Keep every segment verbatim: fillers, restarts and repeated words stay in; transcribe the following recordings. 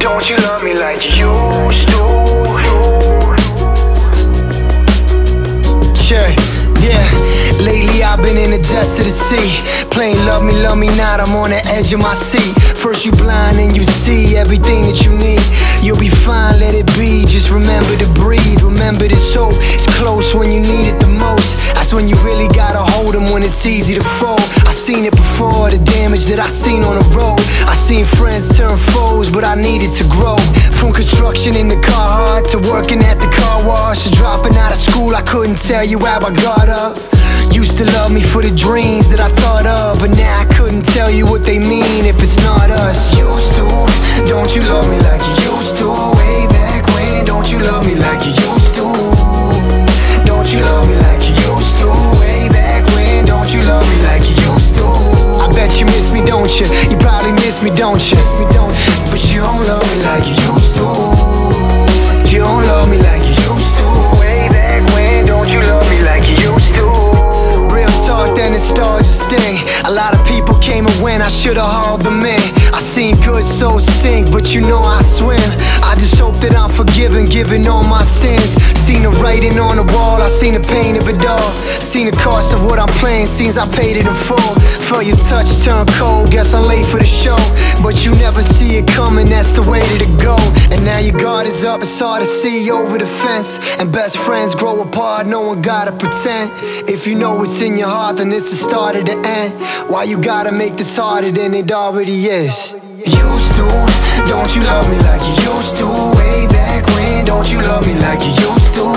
don't you love me like you used to? Yeah, yeah. Lately I've been in the depths of the sea, playing love me, love me not, I'm on the edge of my seat. First you blind and you see everything that you need. You'll be fine, let it be, just remember to breathe. Remember this hope, it's close when you need it the most. That's when you really gotta hold them, when it's easy to fold. I seen it before, the damage that I seen on the road. I seen friends turn foes, but I needed to grow. From construction in the car hard to working at the car wash, to dropping out of school, I couldn't tell you how I got up. Used to love me for the dreams that I thought of, but now I couldn't tell you what they mean if it's not us. Used to, don't you love me like you used to? Way back when, don't you love me like you used to? Don't you love me like you used to? Way back when, don't you love me like you used to? I bet you miss me, don't you? You probably miss me, don't you? But you don't love me like you used to. You don't love me like you used to. Way back when, don't you love me like you used to? Real talk, then it started to sting. A lot of people came and went, I should've hauled them in. I seen good souls sink, but you know I swim. I just hope that I'm forgiven, given all my sins. Seen the writing on the wall, I seen the pain of it all. Seen the cost of what I'm playing, seems I paid it in full. Felt your touch turn cold, guess I'm late for the show. But you never see it coming, that's the way that it go. And now your guard is up, it's hard to see over the fence. And best friends grow apart, no one gotta pretend. If you know what's in your heart, then it's the start of the end. Why you gotta make this harder than it already is? Used to, don't you love me like you used to? Way back when, don't you love me like you used to?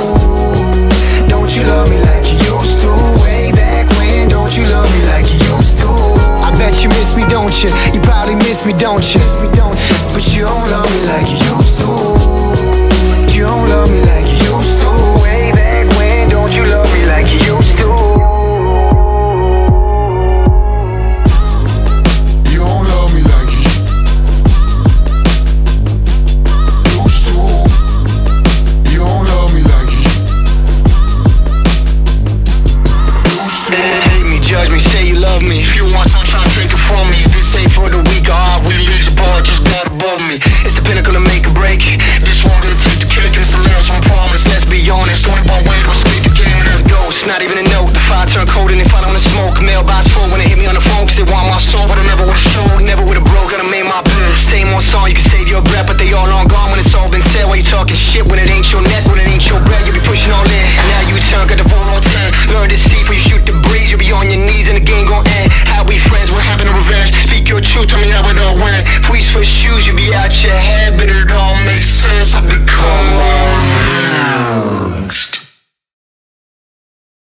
Don't you love me like you used to? Way back when, don't you love me like you used to? I bet you miss me, don't you? You probably miss me, don't you? But you don't love me like you used to. You don't love me like you used to. Way back when, don't you love me like you used to? Judge me, say you love me. If you want some, try to take it from me. This ain't for the weak or heart, we leagues apart, just God above me. It's the pinnacle of make or break. This one gonna take the cake, it's a marathon promise. Let's be honest, only one way to escape the game, and let's go. It's not even a note, the fire turn cold and if I don't smoke. Mailbox full when they hit me on the phone, cause they want my soul. But I never would've showed, never would've broke, gotta make my breath. Same old song, you can save your breath, but they all long gone when it's all been said. Why you talking shit when it ain't your neck, when it